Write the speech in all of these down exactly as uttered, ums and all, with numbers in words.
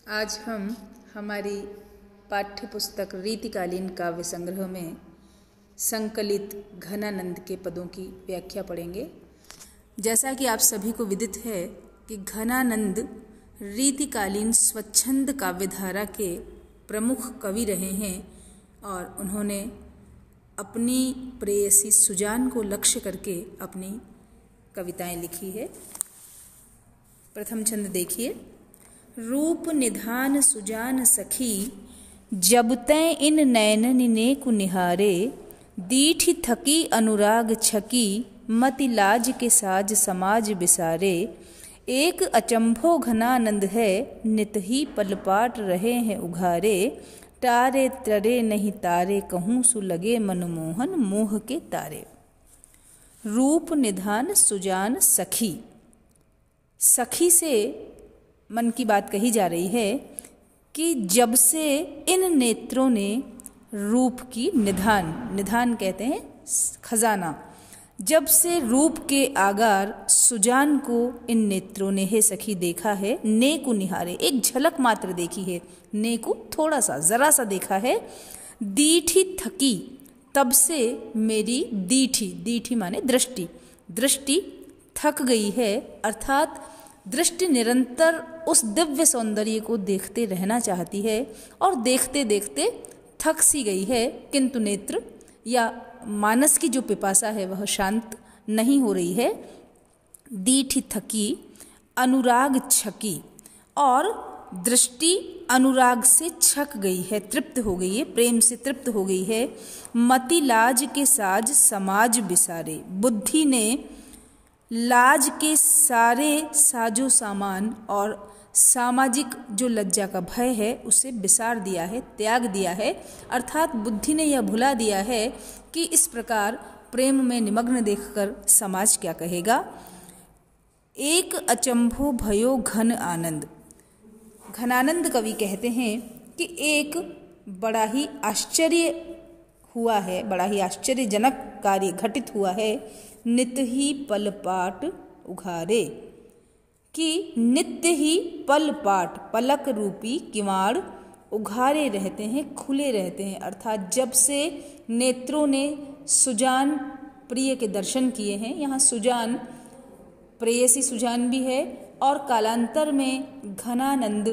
आज हम हमारी पाठ्य पुस्तक रीतिकालीन काव्य संग्रह में संकलित घनानंद के पदों की व्याख्या पढ़ेंगे। जैसा कि आप सभी को विदित है कि घनानंद रीतिकालीन स्वच्छंद काव्यधारा के प्रमुख कवि रहे हैं और उन्होंने अपनी प्रेयसी सुजान को लक्ष्य करके अपनी कविताएं लिखी है। प्रथम छंद देखिए। रूप निधान सुजान सखी, जब तै इन नैनन नेकु निहारे, दीठी थकी अनुराग छकी, मति लाज के साज समाज बिसारे। एक अचंभो घनानंद है, नित ही पलपाट रहे हैं उघारे। तारे तरे नहीं तारे कहूँ सु लगे मनमोहन, मोह के तारे। रूप निधान सुजान सखी, सखी से मन की बात कही जा रही है कि जब से इन नेत्रों ने रूप की निधान, निधान कहते हैं खजाना, जब से रूप के आगार सुजान को इन नेत्रों ने हे सखी देखा है। नेकु निहारे, एक झलक मात्र देखी है। नेकु थोड़ा सा, जरा सा देखा है। दीठी थकी, तब से मेरी दीठी, दीठी माने दृष्टि, दृष्टि थक गई है। अर्थात दृष्टि निरंतर उस दिव्य सौंदर्य को देखते रहना चाहती है और देखते देखते थक सी गई है, किंतु नेत्र या मानस की जो पिपासा है वह शांत नहीं हो रही है। दीठी थकी अनुराग छकी, और दृष्टि अनुराग से छक गई है, तृप्त हो गई है, प्रेम से तृप्त हो गई है। मति लाज के साज समाज बिसारे, बुद्धि ने लाज के सारे साजो सामान और सामाजिक जो लज्जा का भय है उसे बिसार दिया है, त्याग दिया है। अर्थात बुद्धि ने यह भुला दिया है कि इस प्रकार प्रेम में निमग्न देखकर समाज क्या कहेगा। एक अचंभो भयो घन आनंद, घनानंद कवि कहते हैं कि एक बड़ा ही आश्चर्य हुआ है, बड़ा ही आश्चर्यजनक कार्य घटित हुआ है। नित ही पलपाट उघारे, कि नित्य ही पलपाट, पलक रूपी किवाड़ उघारे रहते हैं, खुले रहते हैं। अर्थात जब से नेत्रों ने सुजान प्रिय के दर्शन किए हैं, यहाँ सुजान प्रेयसी सुजान भी है और कालांतर में घनानंद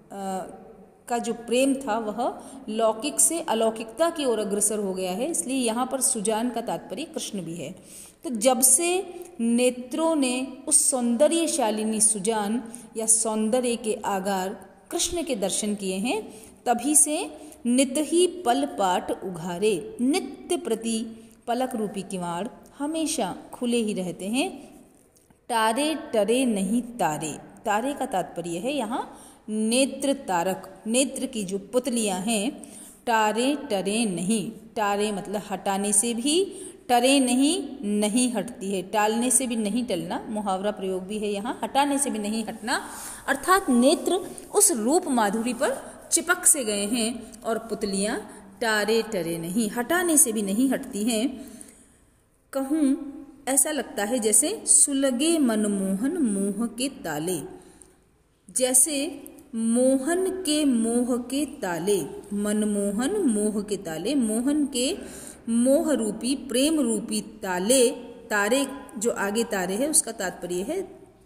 का जो प्रेम था वह लौकिक से अलौकिकता की ओर अग्रसर हो गया है, इसलिए यहाँ पर सुजान का तात्पर्य कृष्ण भी है। तो जब से नेत्रों ने उस सौंदर्यशालिनी सुजान या सौंदर्य के आगार कृष्ण के दर्शन किए हैं, तभी से नित ही पलपाट उघारे, नित्य प्रति पलक रूपी किवाड़ हमेशा खुले ही रहते हैं। तारे टरे नहीं तारे, तारे का तात्पर्य है यहाँ नेत्र तारक, नेत्र की जो पुतलियां हैं। तारे टरे नहीं, तारे मतलब हटाने से भी, टरे नहीं, नहीं हटती है, टालने से भी नहीं टलना, मुहावरा प्रयोग भी है यहाँ, हटाने से भी नहीं हटना। अर्थात नेत्र उस रूप माधुरी पर चिपक से गए हैं और पुतलियां तारे टरे नहीं, हटाने से भी नहीं हटती हैं। कहूँ ऐसा लगता है जैसे सुलगे मनमोहन मोह के ताले, जैसे मोहन के मोह के ताले, मनमोहन मोह के ताले, मोहन के मोह रूपी प्रेम रूपी ताले। तारे जो आगे तारे है उसका तात्पर्य है,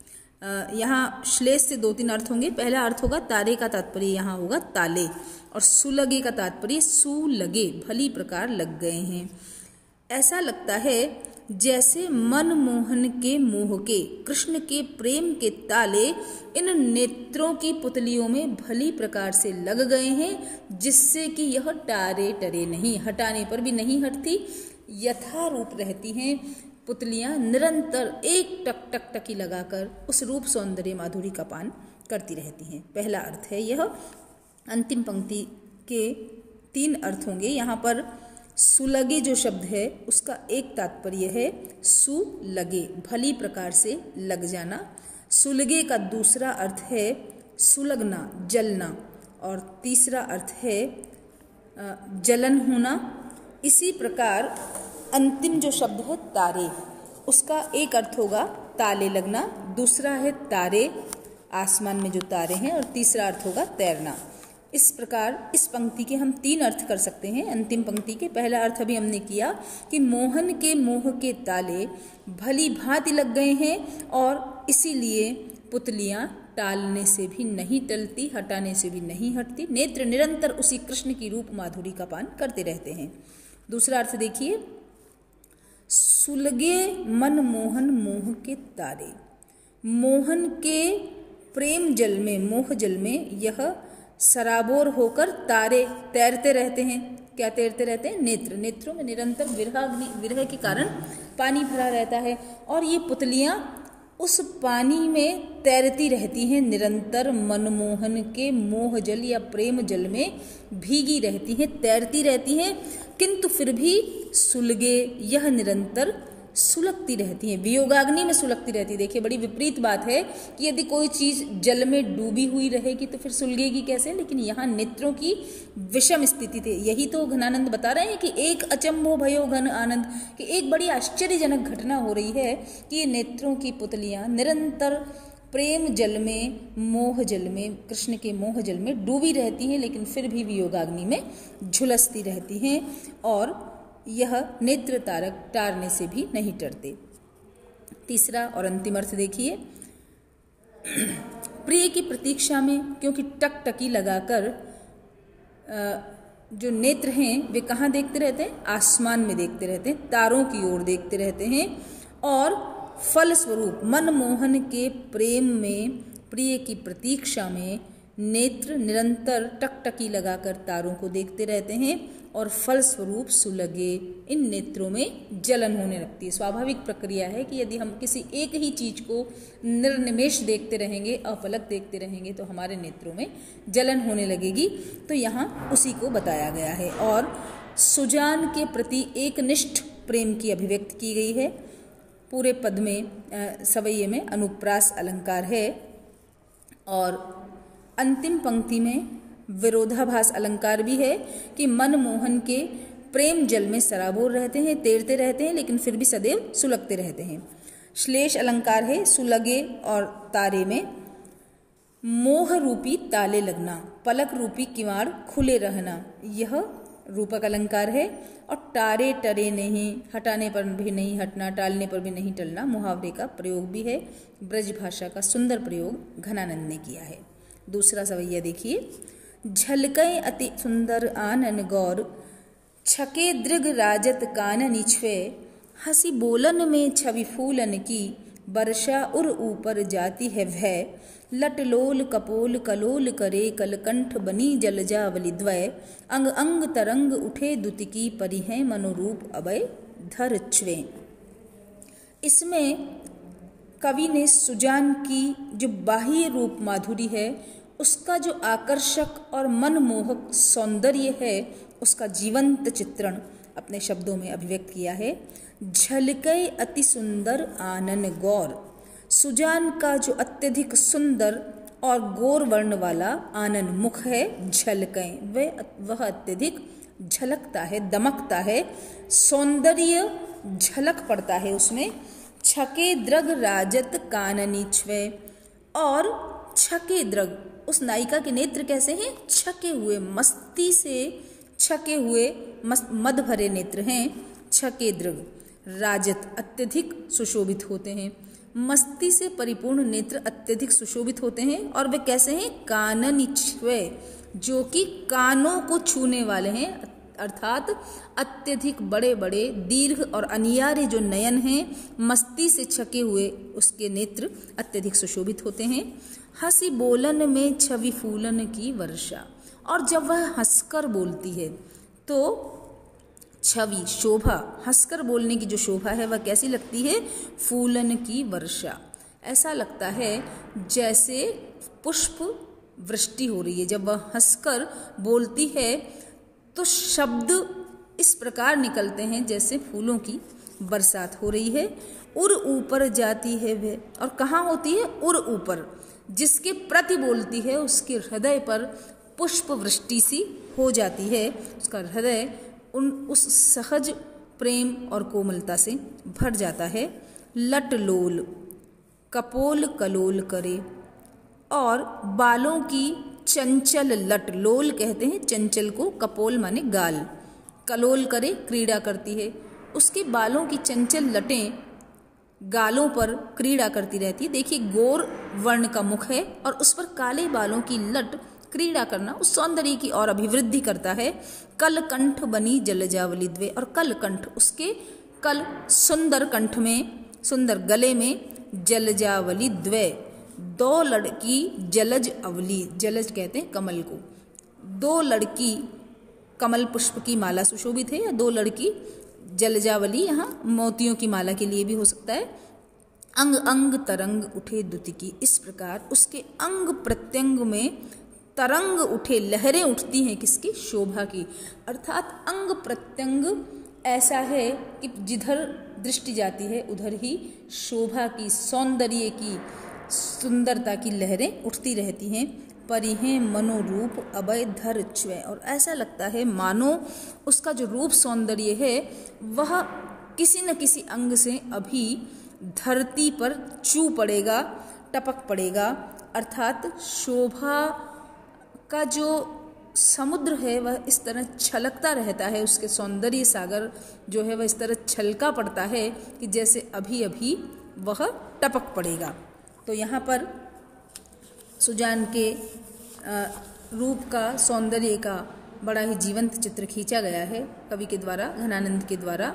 यहाँ श्लेष से दो तीन अर्थ होंगे। पहला अर्थ होगा तारे का तात्पर्य यहाँ होगा ताले, और सुलगे का तात्पर्य सुलगे, भली प्रकार लग गए हैं। ऐसा लगता है जैसे मनमोहन के मोह के, कृष्ण के प्रेम के ताले इन नेत्रों की पुतलियों में भली प्रकार से लग गए हैं, जिससे कि यह टारे टरे नहीं, हटाने पर भी नहीं हटती, यथारूप रहती हैं। पुतलियां निरंतर एक टक टक टकी लगाकर उस रूप सौंदर्य माधुरी का पान करती रहती हैं। पहला अर्थ है यह। अंतिम पंक्ति के तीन अर्थ होंगे। यहाँ पर सुलगे जो शब्द है उसका एक तात्पर्य है सुलगे, भली प्रकार से लग जाना। सुलगे का दूसरा अर्थ है सुलगना, जलना, और तीसरा अर्थ है जलन होना। इसी प्रकार अंतिम जो शब्द है तारे, उसका एक अर्थ होगा ताले लगना, दूसरा है तारे आसमान में जो तारे हैं, और तीसरा अर्थ होगा तैरना। इस प्रकार इस पंक्ति के हम तीन अर्थ कर सकते हैं। अंतिम पंक्ति के पहला अर्थ अभी हमने किया कि मोहन के मोह के ताले भली भांति लग गए हैं और इसीलिए पुतलियां टालने से भी नहीं टलती, हटाने से भी नहीं हटती, नेत्र निरंतर उसी कृष्ण की रूप माधुरी का पान करते रहते हैं। दूसरा अर्थ देखिए, सुलगे मन मोहन मोह के तारे। मोहन के प्रेम जल में, मोह जल में यह सराबोर होकर तारे तैरते रहते हैं। क्या तैरते रहते हैं? नेत्र। नेत्रों में निरंतर विरहाग्नि, विरह के कारण पानी भरा रहता है और ये पुतलियां उस पानी में तैरती रहती हैं, निरंतर मनमोहन के मोह जल या प्रेम जल में भीगी रहती हैं, तैरती रहती हैं, किंतु फिर भी सुलगे, यह निरंतर सुलगती रहती हैं, वियोगाग्नि में सुलगती रहती है। देखिए बड़ी विपरीत बात है कि यदि कोई चीज जल में डूबी हुई रहेगी तो फिर सुलगेगी कैसे, लेकिन यहाँ नेत्रों की विषम स्थिति थी। यही तो घनानंद बता रहे हैं कि एक अचंभो भयो घन आनंद, कि एक बड़ी आश्चर्यजनक घटना हो रही है कि ये नेत्रों की पुतलियां निरंतर प्रेम जल में, मोह जल में, कृष्ण के मोह जल में डूबी रहती हैं, लेकिन फिर भी वियोगाग्नि में झुलसती रहती हैं और यह नेत्र तारक टारने से भी नहीं टरते। तीसरा और अंतिम अर्थ देखिए, प्रिय की प्रतीक्षा में, क्योंकि टकटकी लगाकर जो नेत्र हैं वे कहाँ देखते रहते हैं? आसमान में देखते रहते हैं, तारों की ओर देखते रहते हैं और फल स्वरूप मनमोहन के प्रेम में, प्रिय की प्रतीक्षा में नेत्र निरंतर टकटकी लगाकर तारों को देखते रहते हैं और फल स्वरूप सुलगे, इन नेत्रों में जलन होने लगती है। स्वाभाविक प्रक्रिया है कि यदि हम किसी एक ही चीज को निर्निमेष देखते रहेंगे, अपलक देखते रहेंगे, तो हमारे नेत्रों में जलन होने लगेगी। तो यहाँ उसी को बताया गया है और सुजान के प्रति एक निष्ठ प्रेम की अभिव्यक्ति की गई है। पूरे पद में सवैये में अनुप्रास अलंकार है और अंतिम पंक्ति में विरोधाभास अलंकार भी है कि मनमोहन के प्रेम जल में सराबोर रहते हैं, तैरते रहते हैं, लेकिन फिर भी सदैव सुलगते रहते हैं। श्लेष अलंकार है सुलगे और तारे में, मोह रूपी ताले लगना, पलक रूपी किवाड़ खुले रहना, यह रूपक अलंकार है। और टारे टरे नहीं, हटाने पर भी नहीं हटना, टालने पर भी नहीं टलना, मुहावरे का प्रयोग भी है। ब्रज भाषा का सुंदर प्रयोग घनानंद ने किया है। दूसरा सवैया देखिए, झलकई अति सुंदर आनन गौर, छके दृग राजत काननि छ्वे, हंसी बोलन में छवि फूलन की, वर्षा उर ऊपर जाती है भय, लटलोल कपोल कलोल करे, कलकंठ बनी जलजावली द्वय, अंग अंग तरंग उठे दुतिकी, परिहै मनोरूप अभय धर छ्वे। इसमें कवि ने सुजान की जो बाह्य रूप माधुरी है, उसका जो आकर्षक और मनमोहक सौंदर्य है, उसका जीवंत चित्रण अपने शब्दों में अभिव्यक्त किया है। झलके अति सुंदर आनन गौर, सुजान का जो अत्यधिक सुंदर और गौर वर्ण वाला आनन मुख है, झलके, वह वह अत्यधिक झलकता है, दमकता है, सौंदर्य झलक पड़ता है उसमें। छके द्रग राजत काननि छ्वे, और छके द्रग, उस नायिका के नेत्र कैसे हैं? छके हुए, मस्ती से छके हुए, मद भरे नेत्र हैं। छके द्रग राजत, अत्यधिक सुशोभित होते हैं, मस्ती से परिपूर्ण नेत्र अत्यधिक सुशोभित होते हैं। और वे कैसे हैं? काननि छ्वे, जो कि कानों को छूने वाले हैं, अर्थात अत्यधिक बड़े बड़े दीर्घ और अनियारे जो नयन हैं, मस्ती से छके हुए उसके नेत्र अत्यधिक सुशोभित होते हैं। हंसी बोलन में छवि फूलन की वर्षा, और जब वह हंसकर बोलती है तो छवि, शोभा, हंसकर बोलने की जो शोभा है वह कैसी लगती है? फूलन की वर्षा, ऐसा लगता है जैसे पुष्प वृष्टि हो रही है। जब वह हंसकर बोलती है तो शब्द इस प्रकार निकलते हैं जैसे फूलों की बरसात हो रही है। उर ऊपर जाती है वह, और कहाँ होती है? उर ऊपर, जिसके प्रति बोलती है उसके हृदय पर पुष्प वृष्टि सी हो जाती है, उसका हृदय उन उस सहज प्रेम और कोमलता से भर जाता है। लट लोल, कपोल कलोल करे, और बालों की चंचल लट, लोल कहते हैं चंचल को, कपोल माने गाल, कलोल करे क्रीड़ा करती है, उसके बालों की चंचल लटें गालों पर क्रीड़ा करती रहती है। देखिए गोर वर्ण का मुख है और उस पर काले बालों की लट क्रीड़ा करना उस सौंदर्य की और अभिवृद्धि करता है। कल कंठ बनी जलजावली द्वे, और कल कंठ, उसके कल सुंदर कंठ में, सुंदर गले में, जलजावली द्वे, दो लड़की जलज अवली, जलज कहते हैं कमल को, दो लड़की कमल पुष्प की माला सुशोभित है, या दो लड़की जलजावली यहाँ मोतियों की माला के लिए भी हो सकता है। अंग अंग तरंग उठे दुतिकी, इस प्रकार उसके अंग प्रत्यंग में तरंग उठे, लहरें उठती हैं किसकी, शोभा की। अर्थात अंग प्रत्यंग ऐसा है कि जिधर दृष्टि जाती है उधर ही शोभा की, सौंदर्य की, सुंदरता की लहरें उठती रहती हैं। परिहें मनोरूप अभय धर च्वै, और ऐसा लगता है मानो उसका जो रूप सौंदर्य है वह किसी न किसी अंग से अभी धरती पर चू पड़ेगा, टपक पड़ेगा। अर्थात शोभा का जो समुद्र है वह इस तरह छलकता रहता है, उसके सौंदर्य सागर जो है वह इस तरह छलका पड़ता है कि जैसे अभी अभी वह टपक पड़ेगा। तो यहाँ पर सुजान के रूप का, सौंदर्य का बड़ा ही जीवंत चित्र खींचा गया है कवि के द्वारा, घनानंद के द्वारा।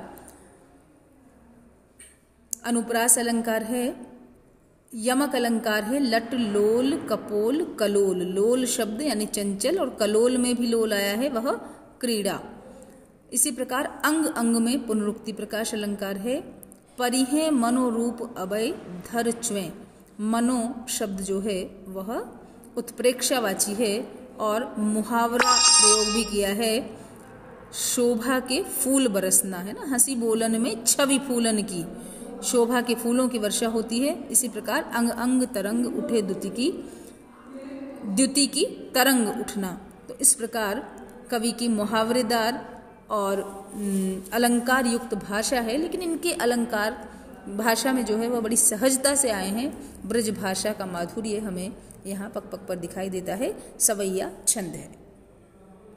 अनुप्रास अलंकार है, यमक अलंकार है, लट लोल कपोल कलोल, लोल शब्द यानी चंचल और कलोल में भी लोल आया है, वह क्रीड़ा। इसी प्रकार अंग अंग में पुनरुक्ति प्रकाश अलंकार है, परिहे मनोरूप अभय धर च्वें, मनो शब्द जो है वह उत्प्रेक्षावाची है और मुहावरा प्रयोग भी किया है, शोभा के फूल बरसना है ना, हंसी बोलन में छवि फूलन की, शोभा के फूलों की वर्षा होती है। इसी प्रकार अंग अंग तरंग उठे द्युति की, द्युति की तरंग उठना। तो इस प्रकार कवि की मुहावरेदार और अलंकार युक्त भाषा है, लेकिन इनके अलंकार भाषा में जो है वह बड़ी सहजता से आए हैं। ब्रज भाषा का माधुर्य हमें यहाँ पक पक पर दिखाई देता है। सवैया छंद है।